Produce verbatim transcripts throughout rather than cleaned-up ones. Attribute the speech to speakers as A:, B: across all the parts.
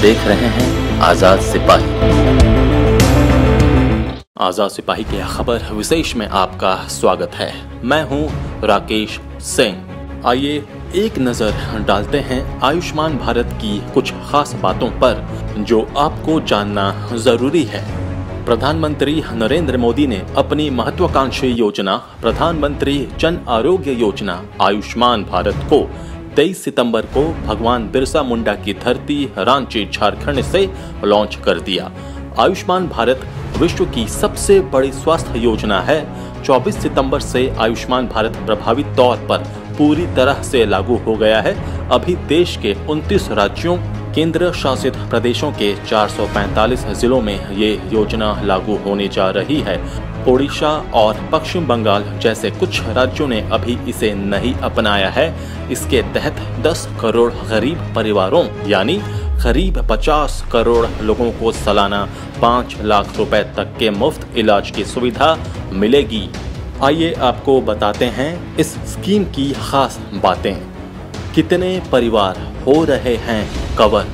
A: देख रहे हैं आजाद सिपाही। आजाद सिपाही के खबर विशेष में आपका स्वागत है। मैं हूं राकेश सिंह। आइए एक नजर डालते हैं आयुष्मान भारत की कुछ खास बातों पर जो आपको जानना जरूरी है। प्रधानमंत्री नरेंद्र मोदी ने अपनी महत्वाकांक्षी योजना प्रधानमंत्री जन आरोग्य योजना आयुष्मान भारत को तेईस सितंबर को भगवान बिरसा मुंडा की धरती रांची झारखंड से लॉन्च कर दिया। आयुष्मान भारत विश्व की सबसे बड़ी स्वास्थ्य योजना है। चौबीस सितंबर से आयुष्मान भारत प्रभावी तौर पर पूरी तरह से लागू हो गया है। अभी देश के उनतीस राज्यों केंद्र शासित प्रदेशों के चार सौ पैंतालीस जिलों में ये योजना लागू होने जा रही है। ओडिशा और पश्चिम बंगाल जैसे कुछ राज्यों ने अभी इसे नहीं अपनाया है। इसके तहत दस करोड़ गरीब परिवारों यानी करीब पचास करोड़ लोगों को सालाना पाँच लाख रुपए तक के मुफ्त इलाज की सुविधा मिलेगी। आइए आपको बताते हैं इस स्कीम की खास बातें। कितने परिवार हो रहे हैं कवर?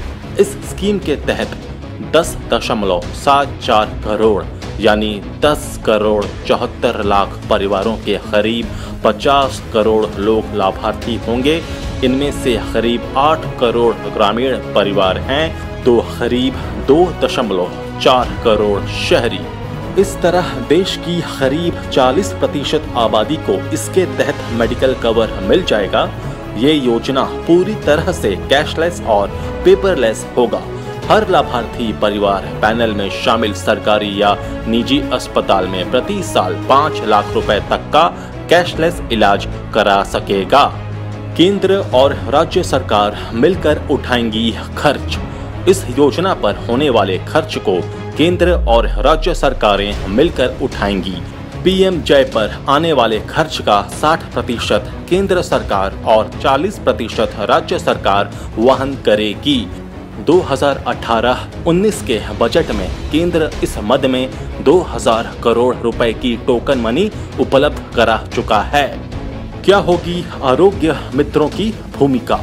A: इस स्कीम के तहत दस दशमलव सात चार करोड़ यानी दस करोड़ चौहत्तर लाख परिवारों के करीब पचास करोड़ लोग लाभार्थी होंगे। इनमें से करीब आठ करोड़ ग्रामीण परिवार हैं तो करीब दो दशमलव चार करोड़ शहरी। इस तरह देश की करीब चालीस प्रतिशत आबादी को इसके तहत मेडिकल कवर मिल जाएगा। ये योजना पूरी तरह से कैशलेस और पेपरलेस होगा। हर लाभार्थी परिवार पैनल में शामिल सरकारी या निजी अस्पताल में प्रति साल पाँच लाख रुपए तक का कैशलेस इलाज करा सकेगा। केंद्र और राज्य सरकार मिलकर उठाएंगी खर्च। इस योजना पर होने वाले खर्च को केंद्र और राज्य सरकारें मिलकर उठाएंगी। पीएम जय पर आने वाले खर्च का साठ प्रतिशत केंद्र सरकार और चालीस प्रतिशत राज्य सरकार वहन करेगी। दो हज़ार अठारह उन्नीस के बजट में केंद्र इस मद में दो हज़ार करोड़ रुपए की टोकन मनी उपलब्ध करा चुका है। क्या होगी आरोग्य मित्रों की भूमिका?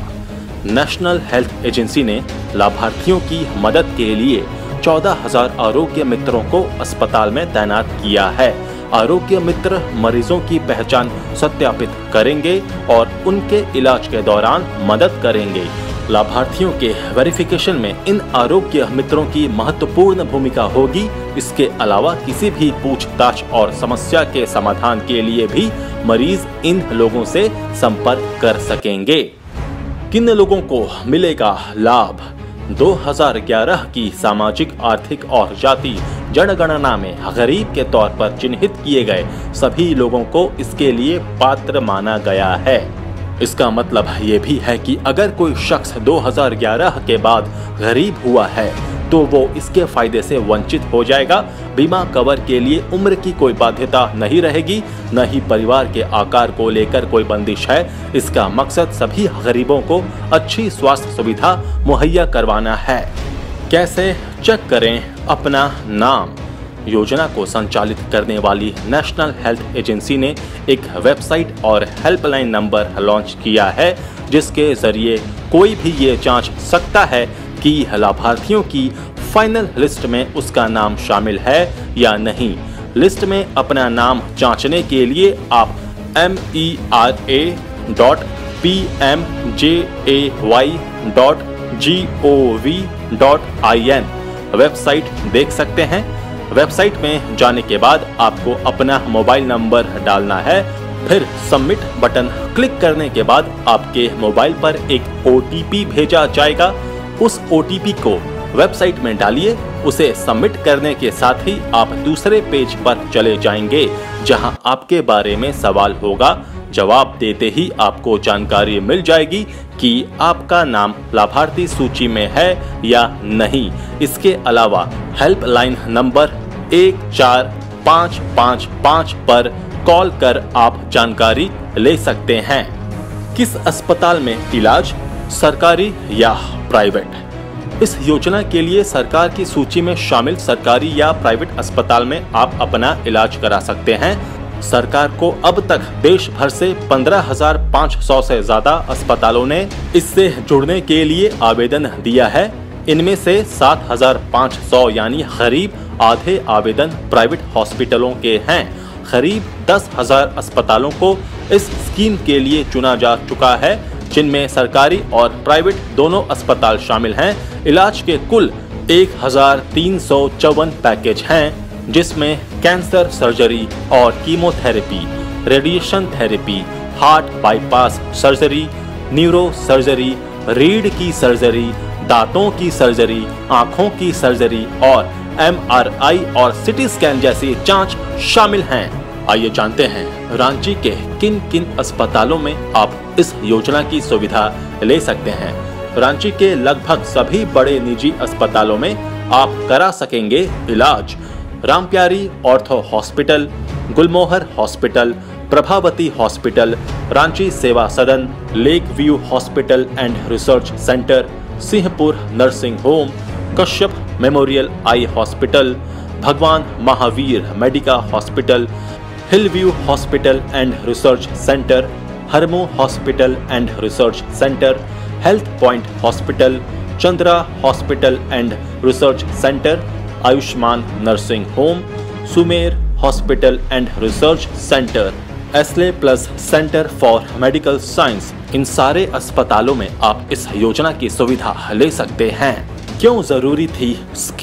A: नेशनल हेल्थ एजेंसी ने लाभार्थियों की मदद के लिए चौदह हज़ार आरोग्य मित्रों को अस्पताल में तैनात किया है। आरोग्य मित्र मरीजों की पहचान सत्यापित करेंगे और उनके इलाज के दौरान मदद करेंगे। लाभार्थियों के वेरिफिकेशन में इन आरोग्य मित्रों की महत्वपूर्ण भूमिका होगी। इसके अलावा किसी भी पूछताछ और समस्या के समाधान के लिए भी मरीज इन लोगों से संपर्क कर सकेंगे। किन लोगों को मिलेगा लाभ? दो हज़ार ग्यारह की सामाजिक आर्थिक और जाति जनगणना में गरीब के तौर पर चिन्हित किए गए सभी लोगों को इसके लिए पात्र माना गया है। इसका मतलब ये भी है कि अगर कोई शख्स दो हज़ार ग्यारह के बाद गरीब हुआ है तो वो इसके फायदे से वंचित हो जाएगा। बीमा कवर के लिए उम्र की कोई बाध्यता नहीं रहेगी, न ही परिवार के आकार को लेकर कोई बंदिश है। इसका मकसद सभी गरीबों को अच्छी स्वास्थ्य सुविधा मुहैया करवाना है। कैसे चेक करें अपना नाम? योजना को संचालित करने वाली नेशनल हेल्थ एजेंसी ने एक वेबसाइट और हेल्पलाइन नंबर लॉन्च किया है जिसके जरिए कोई भी ये जांच सकता है कि लाभार्थियों की फाइनल लिस्ट में उसका नाम शामिल है या नहीं। लिस्ट में अपना नाम जांचने के लिए आप M E R A dot P M J A Y dot G O V dot I N website देख सकते हैं। वेबसाइट में जाने के बाद आपको अपना मोबाइल नंबर डालना है। फिर सबमिट बटन क्लिक करने के बाद आपके मोबाइल पर एक ओ टी पी भेजा जाएगा। उस ओ टी पी को वेबसाइट में डालिए। उसे सबमिट करने के साथ ही आप दूसरे पेज पर चले जाएंगे जहां आपके बारे में सवाल होगा। जवाब देते ही आपको जानकारी मिल जाएगी कि आपका नाम लाभार्थी सूची में है या नहीं। इसके अलावा हेल्पलाइन नंबर एक चार पाँच पाँच पाँच पर कॉल कर आप जानकारी ले सकते हैं। किस अस्पताल में इलाज, सरकारी या प्राइवेट? इस योजना के लिए सरकार की सूची में शामिल सरकारी या प्राइवेट अस्पताल में आप अपना इलाज करा सकते हैं। सरकार को अब तक देश भर से पंद्रह हज़ार पाँच सौ से ज्यादा अस्पतालों ने इससे जुड़ने के लिए आवेदन दिया है। इनमें से सात हजार पाँच सौ यानी करीब आधे आवेदन प्राइवेट हॉस्पिटलों के हैं। करीब दस हजार अस्पतालों को इस स्कीम के लिए चुना जा चुका है, जिनमें सरकारी और प्राइवेट दोनों अस्पताल शामिल हैं। इलाज के कुल एक हजार तीन सौ चौवन पैकेज हैं, जिसमें कैंसर सर्जरी और chemotherapy, radiation therapy, heart bypass surgery, neuro surgery, रीढ़ की सर्जरी, दांतों की सर्जरी, आंखों की सर्जरी और एम आर आई और सिटी स्कैन जैसी जांच शामिल हैं। आइए जानते हैं रांची के किन किन अस्पतालों में आप इस योजना की सुविधा ले सकते हैं। रांची के लगभग सभी बड़े निजी अस्पतालों में आप करा सकेंगे इलाज। Rampyari ortho hospital, Gulmohar hospital, Prabhavati hospital, Ranchi Seva Sadan, lake view hospital and research centre, Singhpur nursing home, Kashyap memorial eye hospital, Bhagwan Mahavir medica hospital, hill view hospital and research centre, Harmu hospital and research centre, health point hospital, Chandra hospital and research centre, Ayushman nursing home, Sumer hospital and research centre, एस्ले plus centre for medical science. इन सारे अस्पतालों में आप इस योजना की सुविधा ले सकते हैं। क्यों जरूरी थी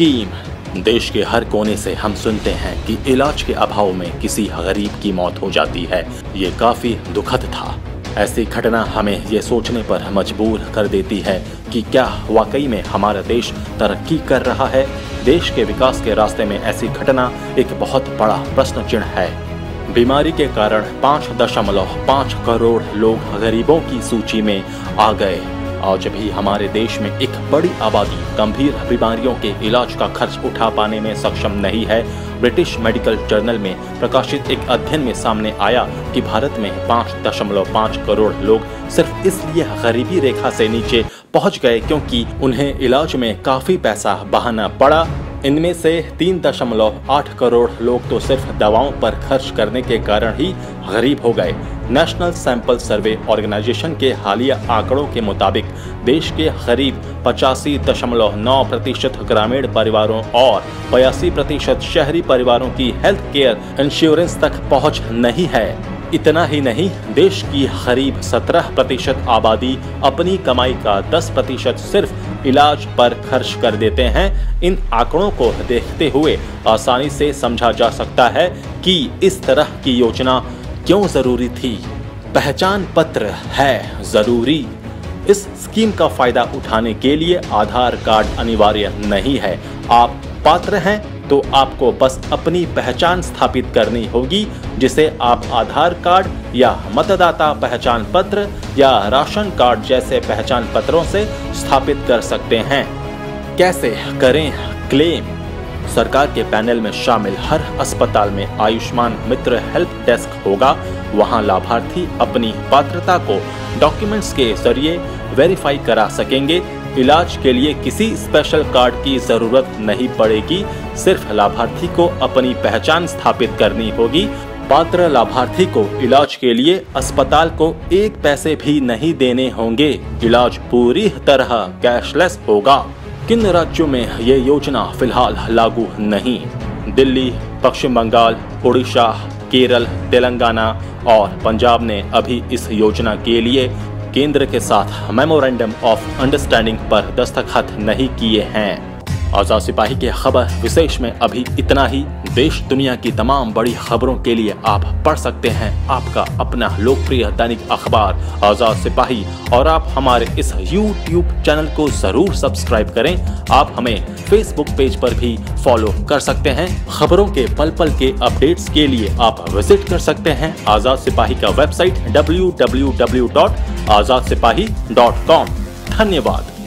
A: स्कीम? देश के हर कोने से हम सुनते हैं कि इलाज के अभाव में किसी गरीब की मौत हो जाती है। ये काफी दुखद था। ऐसी घटना हमें ये सोचने पर मजबूर कर देती है कि क्या वाकई में हमारा देश तरक्की कर रहा है। देश के विकास के रास्ते में ऐसी घटना एक बहुत बड़ा प्रश्न चिन्ह है। बीमारी के कारण पाँच दशमलव पाँच करोड़ लोग गरीबों की सूची में आ गए। आज भी हमारे देश में एक बड़ी आबादी गंभीर बीमारियों के इलाज का खर्च उठा पाने में सक्षम नहीं है। ब्रिटिश मेडिकल जर्नल में प्रकाशित एक अध्ययन में सामने आया कि भारत में पाँच दशमलव पाँच करोड़ लोग सिर्फ इसलिए गरीबी रेखा से नीचे पहुंच गए क्योंकि उन्हें इलाज में काफी पैसा बहाना पड़ा। इनमें से तीन दशमलव आठ करोड़ लोग तो सिर्फ दवाओं पर खर्च करने के कारण ही गरीब हो गए। नेशनल सैंपल सर्वे ऑर्गेनाइजेशन के हालिया आंकड़ों के मुताबिक देश के करीब पचासी दशमलव नौ प्रतिशत ग्रामीण परिवारों और बयासी प्रतिशत शहरी परिवारों की हेल्थ केयर इंश्योरेंस तक पहुंच नहीं है। इतना ही नहीं, देश की करीब सत्रह प्रतिशत आबादी अपनी कमाई का दस प्रतिशत सिर्फ इलाज पर खर्च कर देते हैं। इन आंकड़ों को देखते हुए आसानी से समझा जा सकता है कि इस तरह की योजना क्यों जरूरी थी। पहचान पत्र है जरूरी। इस स्कीम का फायदा उठाने के लिए आधार कार्ड अनिवार्य नहीं है। आप पात्र हैं तो आपको बस अपनी पहचान स्थापित करनी होगी, जिसे आप आधार कार्ड या मतदाता पहचान पत्र या राशन कार्ड जैसे पहचान पत्रों से स्थापित कर सकते हैं। कैसे करें क्लेम? सरकार के पैनल में शामिल हर अस्पताल में आयुष्मान मित्र हेल्प डेस्क होगा। वहां लाभार्थी अपनी पात्रता को डॉक्यूमेंट्स के जरिए वेरीफाई करा सकेंगे। इलाज के लिए किसी स्पेशल कार्ड की जरूरत नहीं पड़ेगी। सिर्फ लाभार्थी को अपनी पहचान स्थापित करनी होगी। पात्र लाभार्थी को इलाज के लिए अस्पताल को एक पैसे भी नहीं देने होंगे। इलाज पूरी तरह कैशलेस होगा। किन राज्यों में ये योजना फिलहाल लागू नहीं? दिल्ली, पश्चिम बंगाल, उड़ीसा, केरल, तेलंगाना और पंजाब ने अभी इस योजना के लिए केंद्र के साथ मेमोरेंडम ऑफ अंडरस्टैंडिंग पर दस्तखत नहीं किए हैं। आजाद सिपाही के खबर विशेष में अभी इतना ही। देश दुनिया की तमाम बड़ी खबरों के लिए आप पढ़ सकते हैं आपका अपना लोकप्रिय दैनिक अखबार आजाद सिपाही, और आप हमारे इस यूट्यूब चैनल को जरूर सब्सक्राइब करें। आप हमें फेसबुक पेज पर भी फॉलो कर सकते हैं। खबरों के पल पल के अपडेट्स के लिए आप विजिट कर सकते हैं आजाद सिपाही का website W W W dot Azad Sipahi dot com. धन्यवाद।